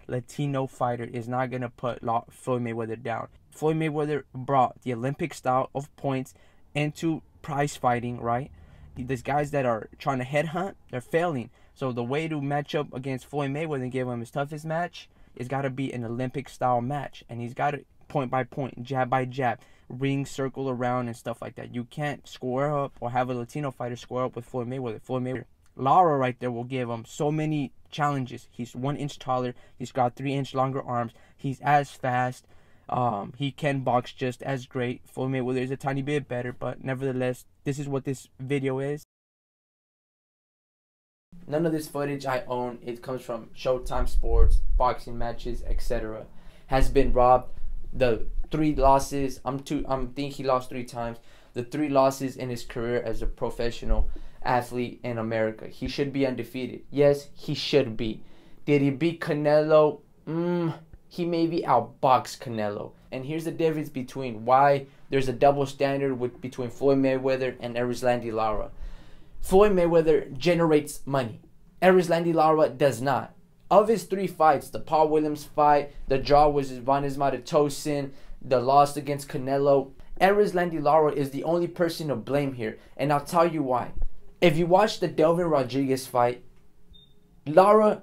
Latino fighter is not going to put Floyd Mayweather down. Floyd Mayweather brought the Olympic style of points into prize fighting, right? These guys that are trying to headhunt, they're failing. So the way to match up against Floyd Mayweather and give him his toughest match is got to be an Olympic style match. And he's got to point by point, jab by jab, ring circle around and stuff like that. You can't square up or have a Latino fighter square up with Floyd Mayweather. Lara right there will give him so many challenges. He's 1 inch taller. He's got 3-inch longer arms. He's as fast. He can box just as great. Floyd Mayweather is a tiny bit better, but nevertheless, this is what this video is. None of this footage I own. It comes from Showtime Sports, boxing matches, etc. Has been robbed. The 3 losses, I think he lost 3 times. The 3 losses in his career as a professional athlete in America. He should be undefeated. Yes, he should be. Did he beat Canelo? He maybe outboxed Canelo. And here's the difference between why there's a double standard between Floyd Mayweather and Erislandy Lara. Floyd Mayweather generates money. Erislandy Lara does not. Of his 3 fights, the Paul Williams fight, the draw was Vanes Matatosin, the loss against Canelo, Erislandy Lara is the only person to blame here. And I'll tell you why. If you watch the Delvin Rodriguez fight, Lara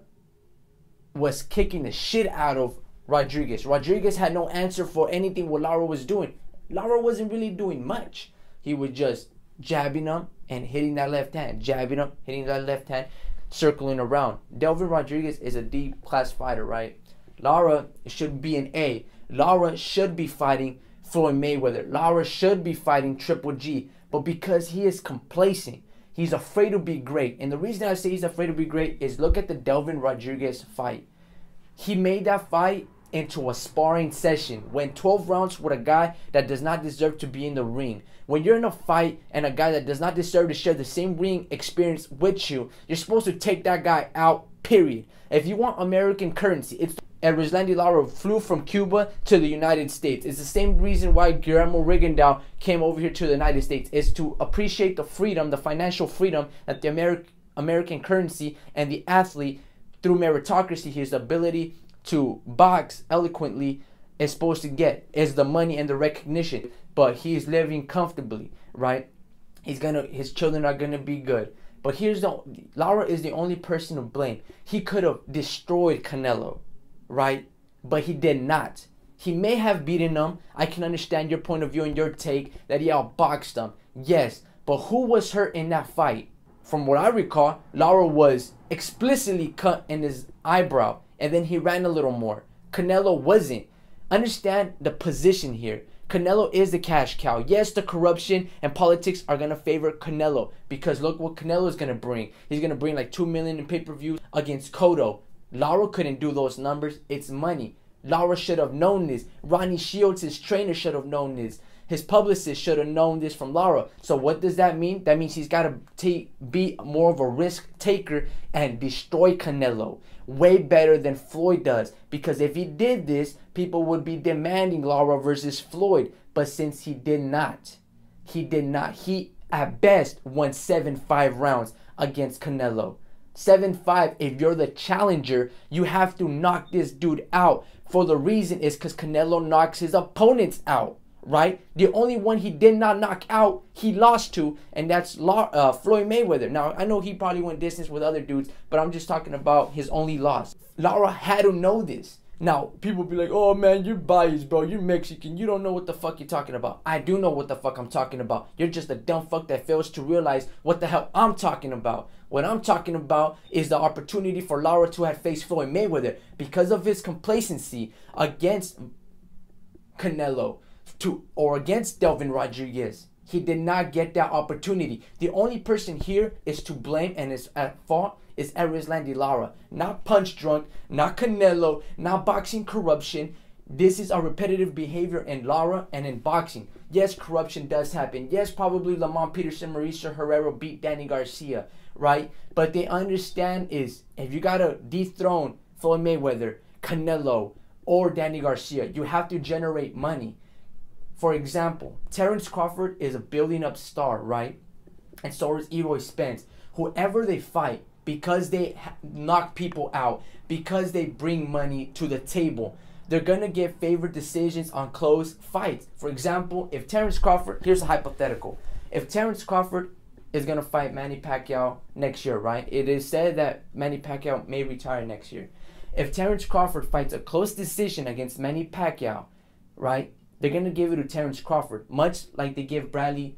was kicking the shit out of Rodriguez. Rodriguez had no answer for anything what Lara was doing. Lara wasn't really doing much. He was just jabbing him and hitting that left hand. Jabbing him, hitting that left hand, circling around. Delvin Rodriguez is a D class fighter, right? Lara should be an A. Lara should be fighting Floyd Mayweather. Lara should be fighting Triple G. But because he is complacent, he's afraid to be great. And the reason I say he's afraid to be great is look at the Delvin Rodriguez fight. He made that fight into a sparring session. Went 12 rounds with a guy that does not deserve to be in the ring. When you're in a fight and a guy that does not deserve to share the same ring experience with you, you're supposed to take that guy out, period. If you want American currency, it's Erislandy Lara flew from Cuba to the United States. It's the same reason why Guillermo Rigondeaux came over here to the United States, is to appreciate the freedom, the financial freedom that the American currency and the athlete, through meritocracy, his ability to box eloquently, is supposed to get, is the money and the recognition. But he's living comfortably, right? His children are gonna be good. But Lara is the only person to blame. He could have destroyed Canelo, right? But he did not. He may have beaten him. I can understand your point of view and your take that he outboxed him. Yes, but who was hurt in that fight? From what I recall, Lara was explicitly cut in his eyebrow, and then he ran a little more. Canelo wasn't. Understand the position here. Canelo is the cash cow. Yes, the corruption and politics are going to favor Canelo, because look what Canelo is going to bring. He's going to bring like 2 million in pay-per-views against Cotto. Lara couldn't do those numbers. It's money. Lara should have known this. Ronnie Shields, his trainer, should have known this. His publicist should have known this from Lara. So what does that mean? That means he's got to be more of a risk taker and destroy Canelo. Way better than Floyd does. Because if he did this, people would be demanding Lara versus Floyd. But since he did not, he at best won 7-5 rounds against Canelo. 7-5, if you're the challenger, you have to knock this dude out. For the reason is because Canelo knocks his opponents out, right? The only one he did not knock out, he lost to, and that's Floyd Mayweather. Now, I know he probably went distance with other dudes, but I'm just talking about his only loss. Lara had to know this. Now, people be like, oh man, you're biased, bro. You're Mexican. You don't know what the fuck you're talking about. I do know what the fuck I'm talking about. You're just a dumb fuck that fails to realize what the hell I'm talking about. What I'm talking about is the opportunity for Lara to have faced Floyd Mayweather because of his complacency against Canelo or against Delvin Rodriguez. He did not get that opportunity. The only person here is to blame and is at fault is Erislandy Lara. Not Punch Drunk, not Canelo, not boxing corruption. This is a repetitive behavior in Lara and in boxing. Yes, corruption does happen. Yes, probably Lamont Peterson, Mauricio Herrera beat Danny Garcia, right? But they understand is if you gotta dethrone Floyd Mayweather, Canelo, or Danny Garcia, you have to generate money. For example, Terence Crawford is a building up star, right? And so is Eroy Spence. Whoever they fight, because they knock people out, because they bring money to the table. They're going to get favored decisions on close fights. For example, if Terence Crawford, here's a hypothetical. If Terence Crawford is going to fight Manny Pacquiao next year, right? It is said that Manny Pacquiao may retire next year. If Terence Crawford fights a close decision against Manny Pacquiao, right? They're going to give it to Terence Crawford, much like they give Bradley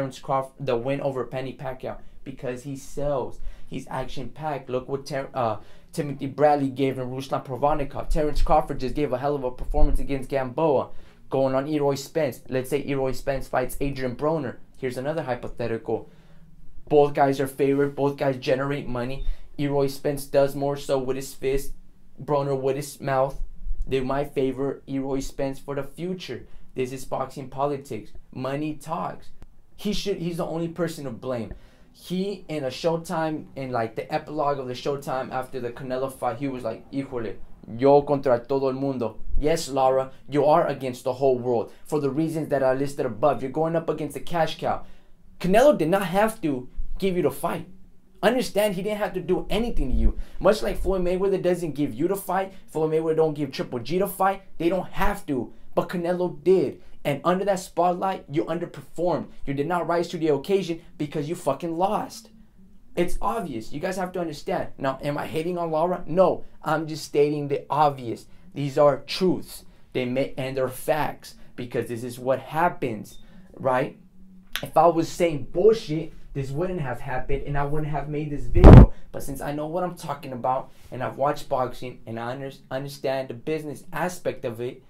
the win over Manny Pacquiao, because he sells. He's action-packed. Look what Timothy Bradley gave in Ruslan Provodnikov. Terence Crawford just gave a hell of a performance against Gamboa. Going on Eroy Spence. Let's say Eroy Spence fights Adrian Broner. Here's another hypothetical. Both guys are favored. Both guys generate money. Eroy Spence does more so with his fist. Broner with his mouth. They might favor Eroy Spence for the future. This is boxing politics. Money talks. He's the only person to blame. He, in a Showtime, in like the epilogue of the Showtime after the Canelo fight, he was like, híjole, yo contra todo el mundo. Yes, Lara, you are against the whole world for the reasons that I listed above. You're going up against a cash cow. Canelo did not have to give you the fight. Understand, he didn't have to do anything to you. Much like Floyd Mayweather doesn't give you the fight, Floyd Mayweather don't give Triple G the fight. They don't have to, but Canelo did. And under that spotlight, you underperformed. You did not rise to the occasion because you fucking lost. It's obvious. You guys have to understand. Now, am I hating on Lara? No, I'm just stating the obvious. These are truths. And they're facts, because this is what happens, right? If I was saying bullshit, this wouldn't have happened and I wouldn't have made this video. But since I know what I'm talking about and I've watched boxing and I understand the business aspect of it,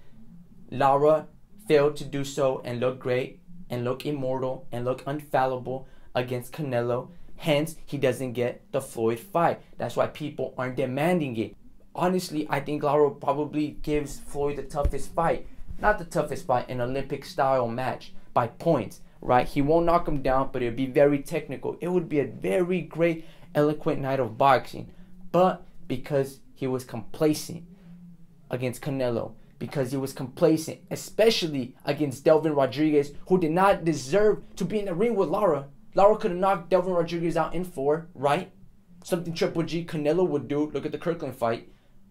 Lara failed to do so and look great and look immortal and look infallible against Canelo. Hence, he doesn't get the Floyd fight. That's why people aren't demanding it. Honestly, I think Lara probably gives Floyd the toughest fight. Not the toughest fight, an Olympic style match by points. Right? He won't knock him down, but it'll be very technical. It would be a very great, eloquent night of boxing. But because he was complacent against Canelo, because he was complacent, especially against Delvin Rodriguez, who did not deserve to be in the ring with Lara. Lara could have knocked Delvin Rodriguez out in 4, right? Something Triple G Canelo would do. Look at the Kirkland fight.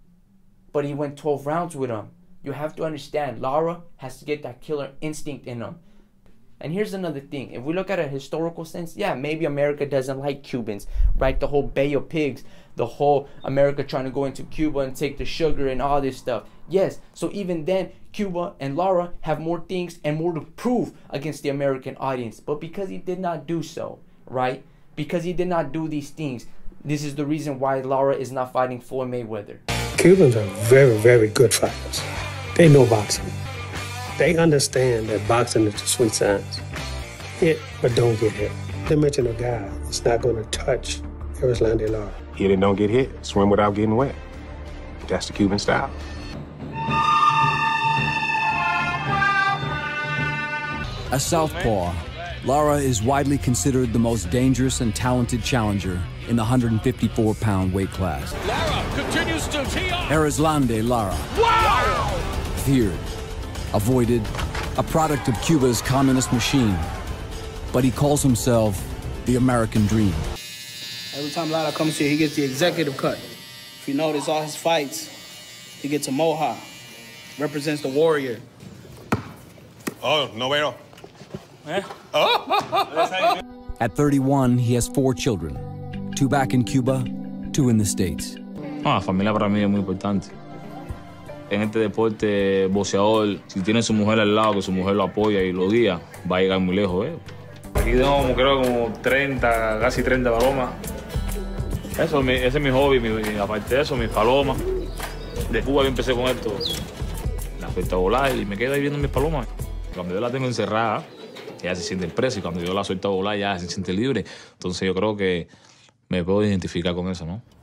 But he went 12 rounds with him. You have to understand, Lara has to get that killer instinct in him. And here's another thing. If we look at a historical sense, yeah, maybe America doesn't like Cubans, right? The whole Bay of Pigs, the whole America trying to go into Cuba and take the sugar and all this stuff. Yes, so even then, Cuba and Lara have more things and more to prove against the American audience. But because he did not do so, right? Because he did not do these things, this is the reason why Lara is not fighting Floyd Mayweather. Cubans are very, very good fighters. They know boxing. They understand that boxing is the sweet science. Hit, but don't get hit. They mention a guy that's not going to touch Erislandy Lara. Hit and don't get hit. Swim without getting wet. That's the Cuban style. A southpaw, Lara is widely considered the most dangerous and talented challenger in the 154-pound weight class. Lara continues to tee off. Erislandy Lara. Wow! Feared, avoided, a product of Cuba's communist machine. But he calls himself the American Dream. Every time Lara comes here, he gets the executive cut. If you notice all his fights, he gets a mohawk. Represents the warrior. Oh, no veo. Eh? At 31, he has 4 children. 2 back in Cuba, 2 in the States. La familia para mí es muy importante. En este deporte, boxeador, si tiene su mujer al lado, que su mujer lo apoya y lo guía, va a llegar muy lejos, ¿eh? Aquí tengo como 30, casi 30 palomas. Ese es mi hobby, aparte de eso, mis palomas. De Cuba yo empecé con esto, la fiesta volar, y me quedo ahí viendo mis palomas. Cuando yo la tengo encerrada, ella se siente presa, y cuando yo la suelto a volar, ya se siente libre. Entonces yo creo que me puedo identificar con eso, ¿no?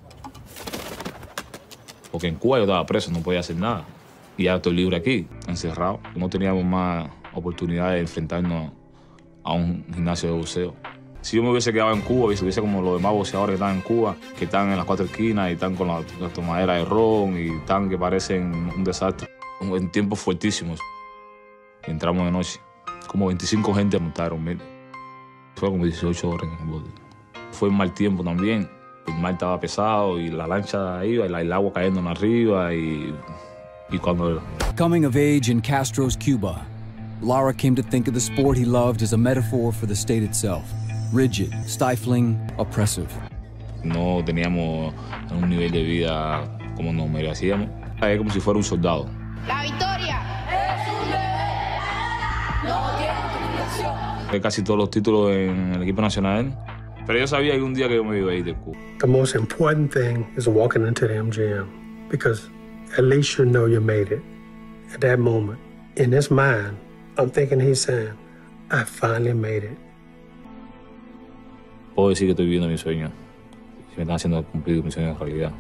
Porque en Cuba yo estaba preso, no podía hacer nada. Y ya estoy libre aquí, encerrado. No teníamos más oportunidad de enfrentarnos a un gimnasio de boxeo. Si yo me hubiese quedado en Cuba y estuviese como los demás boxeadores que están en Cuba, que están en las 4 esquinas y están con la tomadera de ron y están que parecen un desastre. En tiempos fuertísimos. Y entramos de noche. Como 25 gente montaron. Fue como 18 horas en el bote. Fue un mal tiempo también. El mar estaba pesado y la lancha iba y el agua cayéndonos arriba y cuando... Coming of age in Castro's Cuba, Lara came to think of the sport he loved as a metaphor for the state itself. Rigid, stifling, oppressive. No teníamos un nivel de vida como nos merecíamos. Es como si fuera un soldado. ¡La victoria! ¡Es un deber! ¡No tiene justificación! Casi todos los títulos en el equipo nacional. Pero yo sabía que un día que yo me iba a ir de Cuba. The most important thing is walking into the MGM because at least you know you made it. At that moment, in his mind, I'm thinking he's saying, I finally made it. Puedo decir que estoy viviendo mi sueño. Me están haciendo cumplir mi sueño en realidad.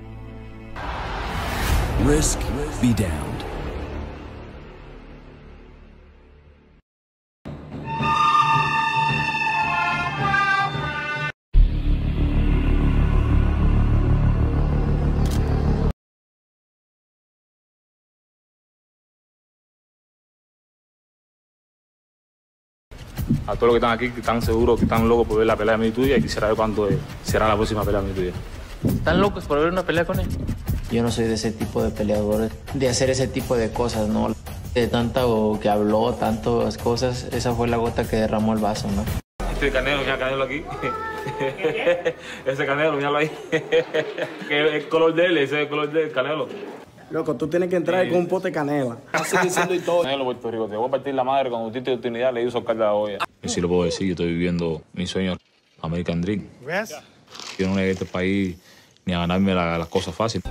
Risk be damned. A todos los que están aquí, que están seguros, que están locos por ver la pelea mía y tuya, y quisiera ver cuándo será la próxima pelea mía y tuya. ¿Están locos por ver una pelea con él? Yo no soy de ese tipo de peleadores, de hacer ese tipo de cosas, ¿no? De tanto que habló, tantas cosas, esa fue la gota que derramó el vaso, ¿no? Este Canelo, mira Canelo aquí. Ese Canelo, míralo ahí. El color de él, ese es el color del Canelo. Loco, tú tienes que entrar con un pote de canela. Así diciendo y todo. Canelo, Puerto Rico, te voy a partir la madre cuando tú tienes oportunidad, le hizo carga la olla. Y sí lo puedo decir, yo estoy viviendo mi sueño, American Dream. Yo no llegué a este país ni a ganarme las cosas fáciles.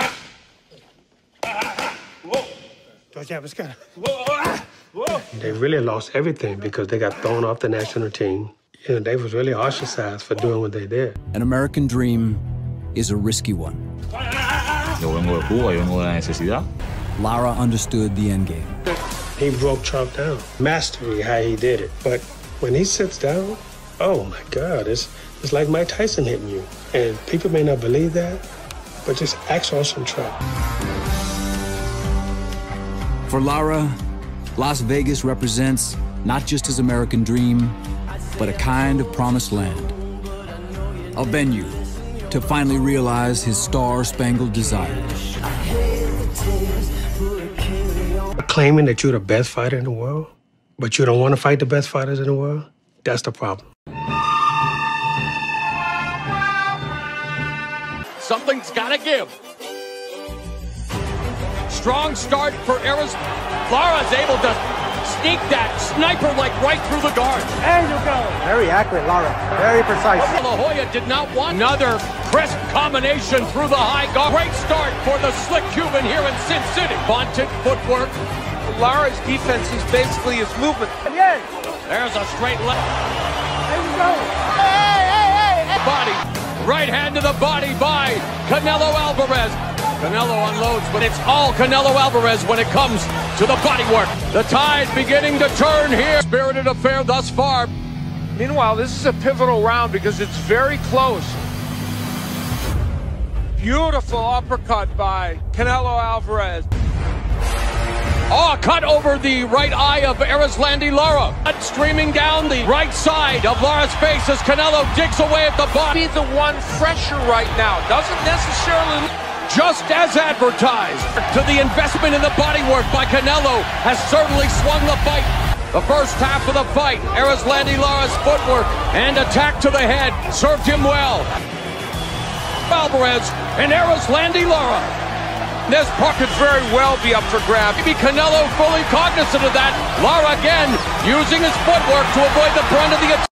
They really lost everything because they got thrown off the national team. You know, they was really ostracized for doing what they did. An American dream is a risky one. Yo vengo de Cuba, yo vengo de la necesidad. Lara understood the end game. He broke Trump down. Mastery how he did it. But when he sits down, oh my God, it's like Mike Tyson hitting you. And people may not believe that, but just ask Austin Trump. For Lara, Las Vegas represents not just his American dream, but a kind of promised land. A venue to finally realize his star-spangled desire. Claiming that you're the best fighter in the world, but you don't want to fight the best fighters in the world, that's the problem. Something's got to give. Strong start for Aris. Lara's able to sneak that sniper like right through the guard. There you go. Very accurate, Lara. Very precise. La Hoya did not want another crisp combination through the high guard. Great start for the slick Cuban here in Sin City. Vaunted footwork. Lara's defense is basically his movement. Again. There's a straight left. There you go. Hey. Body. Right hand to the body by Canelo Alvarez. Canelo unloads, but it's all Canelo Alvarez when it comes to the bodywork. The tide beginning to turn here. Spirited affair thus far. Meanwhile, this is a pivotal round because it's very close. Beautiful uppercut by Canelo Alvarez. Oh, cut over the right eye of Erislandy Lara. Blood streaming down the right side of Lara's face as Canelo digs away at the body. He's the one fresher right now. Doesn't necessarily... Just as advertised, to the investment in the bodywork by Canelo has certainly swung the fight. The first half of the fight, Erislandy Lara's footwork and attack to the head served him well. Alvarez and Erislandy Lara. This puck could very well be up for grabs. Maybe Canelo fully cognizant of that. Lara again using his footwork to avoid the brunt of the attack.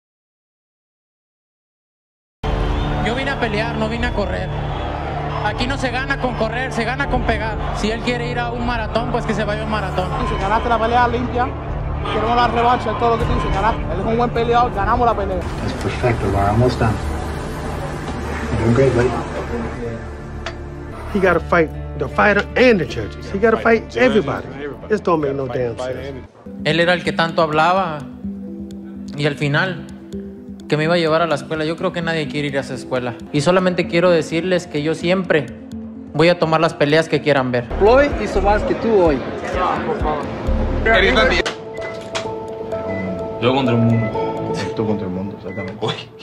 Yo vine a pelear, no vine a correr. Aquí no se gana con correr, se gana con pegar. Si él quiere ir a un maratón, pues que se vaya a un maratón. Si ganaste la pelea limpia, queremos la revancha, todo lo que tú dices, ganaste. Él es un buen peleador, ganamos la pelea. That's perfecto, Lara. Almost done. You're doing great, buddy. He got to fight the fighter and the judges. He got to fight everybody. This don't make no damn sense. Él era el que tanto hablaba y al final que me iba a llevar a la escuela. Yo creo que nadie quiere ir a esa escuela. Y solamente quiero decirles que yo siempre voy a tomar las peleas que quieran ver. Floyd hizo más que tú hoy. Yo contra el mundo. Tú contra el mundo, exactamente.